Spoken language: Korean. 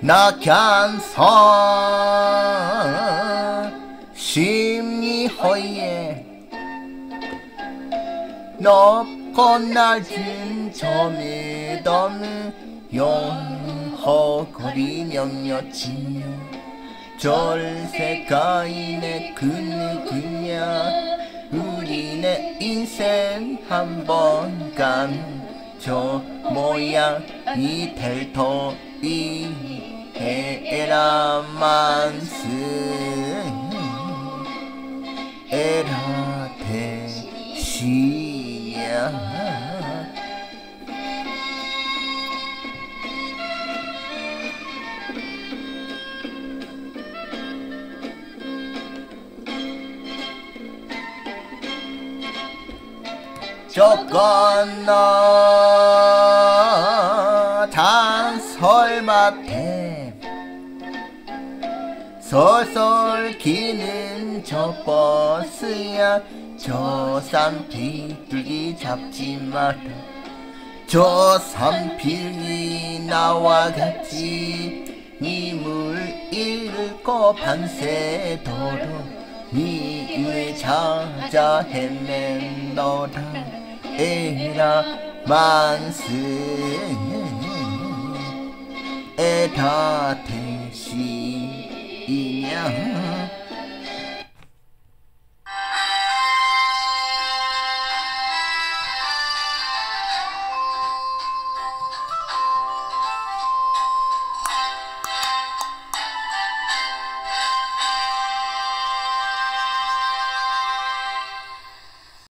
낙향선 심리허에 높고 낮은 저 무덤을 용허거리며 절세가인의 그 누구냐 우리네 인생 한번 가는 저 모양이 될 터이 에라만스 에라 대시냐 저 건너 단설밭에 솔솔 기는 저 버스야 저 산 비둘기 잡지 마라 저 산 비둘기 나와 같이 님을 잃고 밤새도록 님을 찾아 헤맨노라 에라 만스 에다 대시냐